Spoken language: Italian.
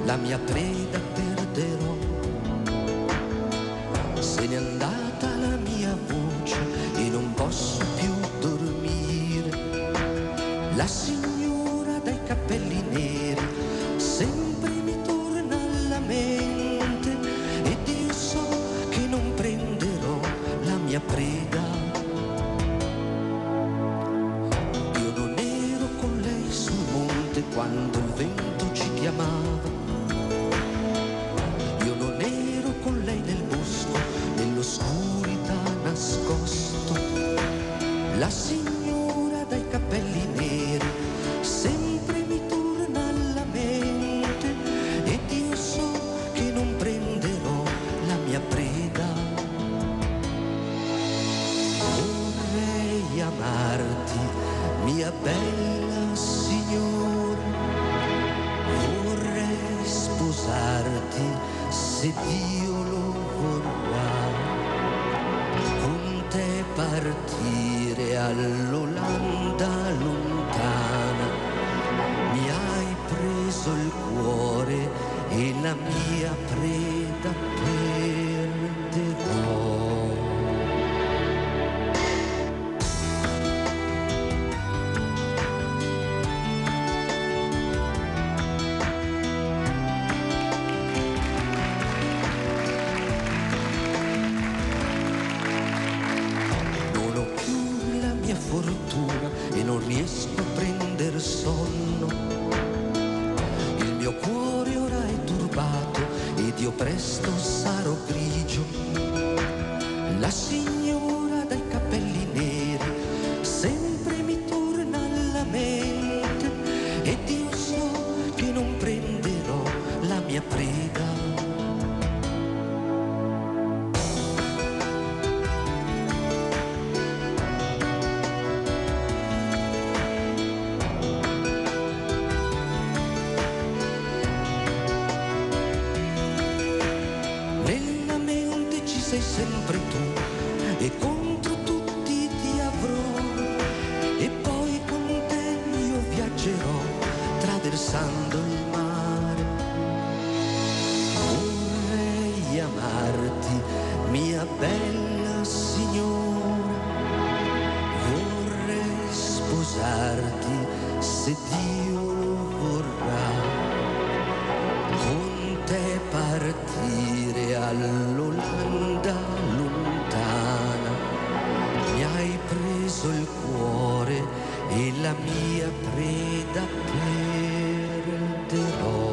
la mia preda perderò. Se n'è andata la mia voce e non posso più dormire. La signora dai capelli neri sempre mi torna alla mente ed io so che non prenderò la mia preda. Io non ero con lei sul monte quando il vento ci chiamava. Io non ero con lei nel bosco, nell'oscurità nascosto. La signora dai capelli neri sempre mi torna alla mente ed io so che non prenderò la mia preda. Vorrei amarti, mia bella signora, vorrei sposarti se Dio lo vorrà, con te partire all'Olanda lontana. Mi hai preso il cuore e la mia preda perderò. Fortuna e non riesco a prendere sonno. Il mio cuore ora è turbato ed io presto sarò grigio. La signora dai capelli neri sempre mi torna alla mente ed io so che non prenderò la mia preda. Sei sempre tu e contro tutti ti avrò e poi con te io viaggerò attraversando il mare. Vorrei amarti, mia bella signora, vorrei sposarti se Dio lo vorrà, con te partire all'Olanda lontana. Mi hai preso il cuore e la mia preda perderò.